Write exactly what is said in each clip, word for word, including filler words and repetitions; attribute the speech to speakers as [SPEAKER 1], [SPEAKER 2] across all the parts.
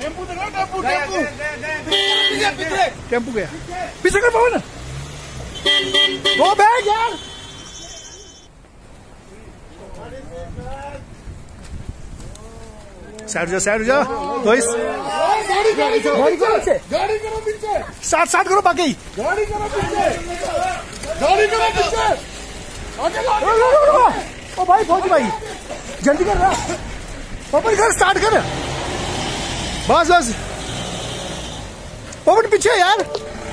[SPEAKER 1] tempo tempo tempo
[SPEAKER 2] tempo गया पीछे कर पवन गो बैक यार साइड जा साइड जा तो इस
[SPEAKER 1] गाड़ी गाड़ी
[SPEAKER 2] गाड़ी करो पीछे
[SPEAKER 1] गाड़ी करो पीछे
[SPEAKER 2] साथ साथ करो बाकी
[SPEAKER 1] गाड़ी करो पीछे गाड़ी करो पीछे आगे
[SPEAKER 2] रो रो रो रो ओ भाई फौजी भाई जल्दी कर रहा पवन कर स्टार्ट कर बस बस पवन पीछे यार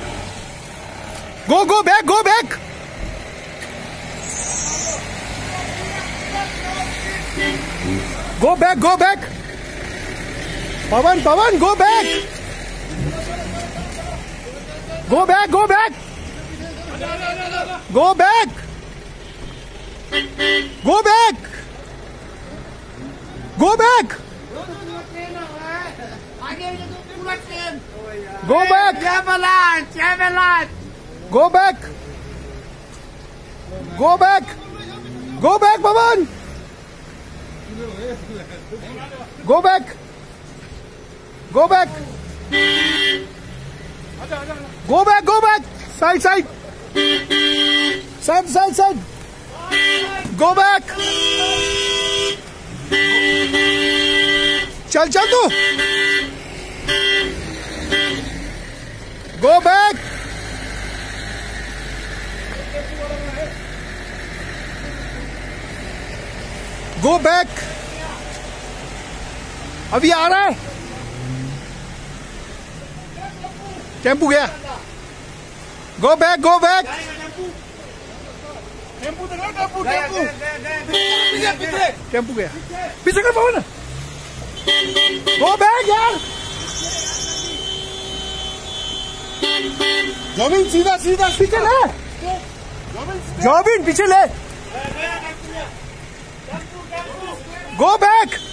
[SPEAKER 2] go go back go back go back go back Pawan Pawan go back go back go back go back go back go back go back go back go back go back Pawan go back go back go back go back side side side side side go back चल चल तू गो back go back अभी आ रहा है tempo गया go back go back
[SPEAKER 1] tempo tempo tempo
[SPEAKER 2] tempo गया पीछे कर पवन गो बैक यार
[SPEAKER 1] जमीन सीधा सीधा
[SPEAKER 2] पीछे ले जॉबिन पीछे ले गो बैक